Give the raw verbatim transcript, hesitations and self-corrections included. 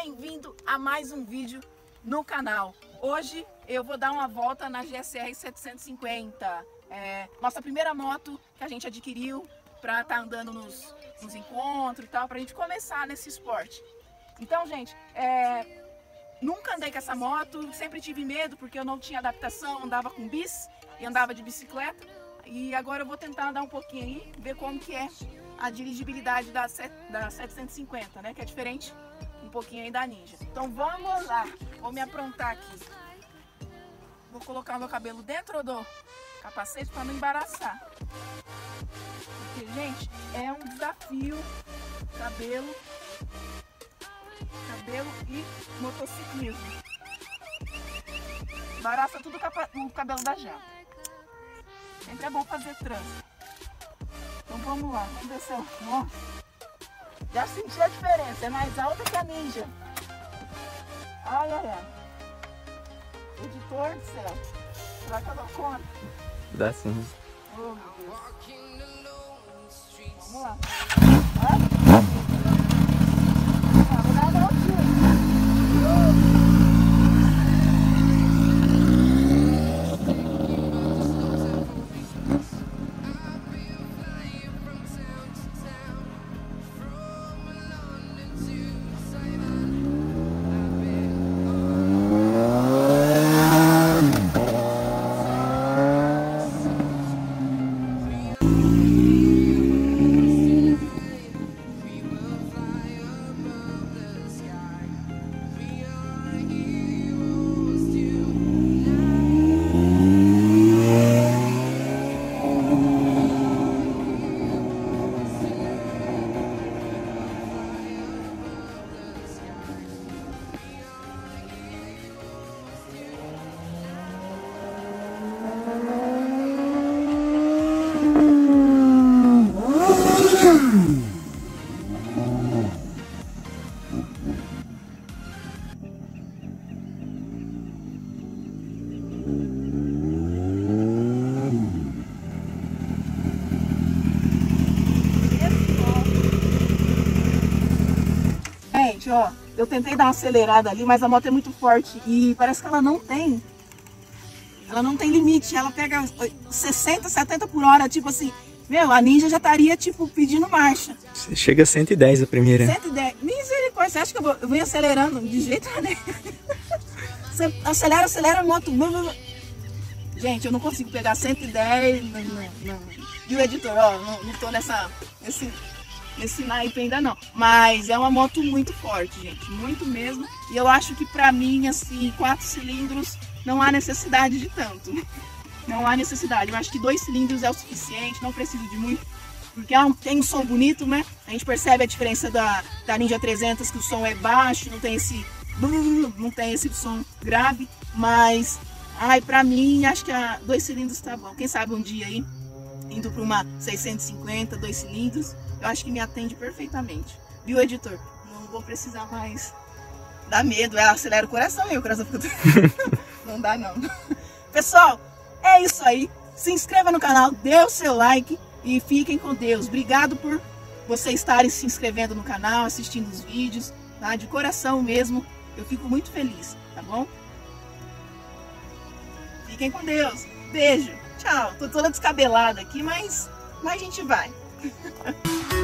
bem-vindo a mais um vídeo no canal. Hoje eu vou dar uma volta na G S R setecentos e cinquenta, é, nossa primeira moto que a gente adquiriu para estar tá andando nos, nos encontros e tal, para a gente começar nesse esporte. Então, gente, é, nunca andei com essa moto, sempre tive medo porque eu não tinha adaptação, andava com bis e andava de bicicleta. E agora eu vou tentar andar um pouquinho aí, ver como que é a dirigibilidade da, da setecentos e cinquenta, né? Que é diferente um pouquinho aí da Ninja. Então vamos lá, vou me aprontar aqui. Vou colocar o meu cabelo dentro do capacete para não embaraçar. Porque, gente, é um desafio cabelo, cabelo e motociclismo. Embaraça tudo o cabelo da janta. Sempre é bom fazer trança. Então vamos lá, vamos ver se eu... Nossa, já senti a diferença, é mais alta que a Ninja. Ai, ai, ai. Editor do céu. Será que eu dou conta? Dá sim. Oh, meu Deus. Vamos lá. Ah, vou dar uma voltinha. Uh! Gente, ó, eu tentei dar uma acelerada ali, mas a moto é muito forte e parece que ela não tem, ela não tem limite, ela pega sessenta, setenta por hora, tipo assim, meu, a Ninja já estaria, tipo, pedindo marcha. Você chega a cento e dez a primeira. cento e dez, misericórdia, você acha que eu, vou, eu venho acelerando de jeito nenhum? Você acelera, acelera a moto. Gente, eu não consigo pegar cento e dez, não, não, não. E o editor, ó, não, não tô nessa, nesse... Esse naipe ainda não, mas é uma moto muito forte, gente, muito mesmo. E eu acho que pra mim, assim, quatro cilindros não há necessidade de tanto. Não há necessidade. Eu acho que dois cilindros é o suficiente, não preciso de muito, porque tem um som bonito, né? A gente percebe a diferença da, da Ninja trezentos, que o som é baixo, não tem esse, não tem esse som grave, mas, ai, pra mim, acho que a dois cilindros tá bom. Quem sabe um dia aí, indo para uma seiscentos e cinquenta, dois cilindros, eu acho que me atende perfeitamente. Viu, editor? Não vou precisar mais. Dá medo, ela acelera o coração e o coração fica... Não dá, não. Pessoal, é isso aí. Se inscreva no canal, dê o seu like e fiquem com Deus. Obrigado por vocês estarem se inscrevendo no canal, assistindo os vídeos, tá? De coração mesmo. Eu fico muito feliz, tá bom? Fiquem com Deus. Beijo. Tchau. Tô toda descabelada aqui, mas, mas a gente vai.